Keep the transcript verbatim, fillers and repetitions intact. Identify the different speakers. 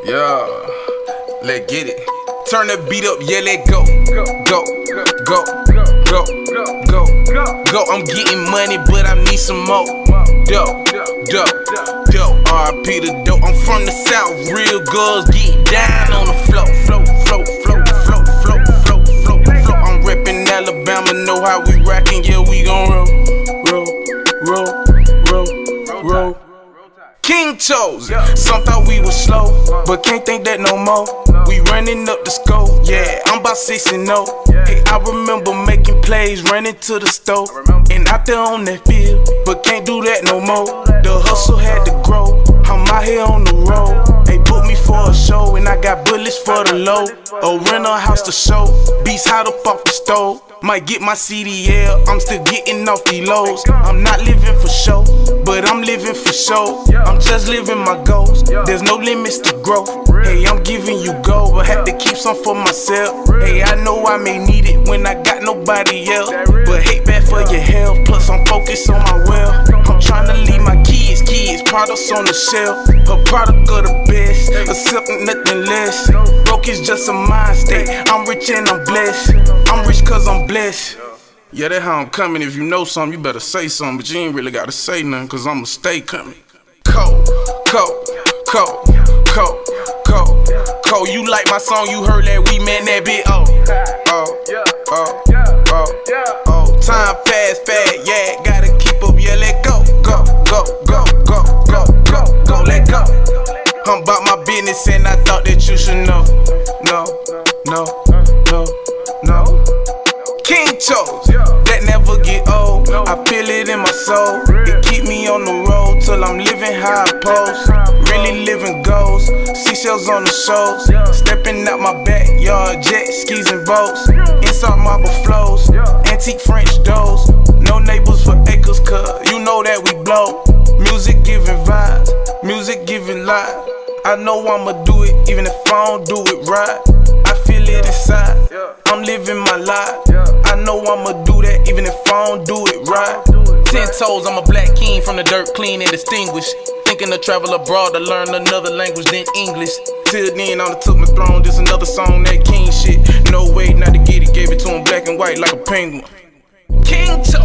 Speaker 1: Yeah, let's get it. Turn the beat up, yeah, let go. Go, go, go, go, go. I'm getting money, but I need some more. Dope, dope, dope. R I P the dope. I'm from the south, real girls get down on the floor. Flow, flow, flow, flow, flow, flow, flow, flow. I'm reppin' Alabama, know how we rockin', yeah, we gon' roll, roll, roll, roll, roll. King chose, some thought we was slow, but can't think that no more. We running up the score, yeah, I'm about six and oh. Hey, I remember making plays, running to the stove, and out there on that field, but can't do that no more. The hustle had to grow, I'm out here on the road. They booked me for a show, and I got bullets for the low. Oh, rent a house to show, beats hot up off the stove. Might get my C D L, I'm still getting off these lows. I'm not living for show, but I'm living for show. I'm just living my goals, there's no limits to growth. Hey, I'm giving you gold, but had to keep some for myself. Hey, I know I may need it when I got nobody else, but hate bad for your health, plus I'm focused on my wealth. I'm trying to leave my kids, kids, products on the shelf. A product of the best, accepting nothing less. Broke is just a mind state, I'm rich and I'm blessed. I'm rich cause I'm blessed. Yeah, that's how I'm coming. If you know something, you better say something, but you ain't really gotta say nothing, cause I'ma stay coming. Cold, cold, cold, cold, cold, cold. You like my song, you heard that we man that bit. Oh, oh, oh, oh, oh. Time pass fast, yeah, gotta keep up, yeah, let go, go, go, go, go, go, go, go, let go. I'm about my business and I thought that you should know. No, no, no, no. King chose, that never get old. I feel it in my soul. It keep me on the road till I'm living how I pose. Really living goals, seashells on the shows. Stepping out my backyard, jet skis and boats. Inside marble flows, antique French doors. No neighbors for acres, cause you know that we blow. Music giving vibes, music giving life. I know I'ma do it, even if I don't do it right. I feel it inside, I'm living my life. I know I'ma do that, even if I don't do it right. Ten toes, I'm a black king from the dirt, clean and distinguished. Thinking to travel abroad to learn another language than English. Till then, I done took my throne, this another song, that king shit. No way not to get it, gave it to him black and white like a penguin. King toes.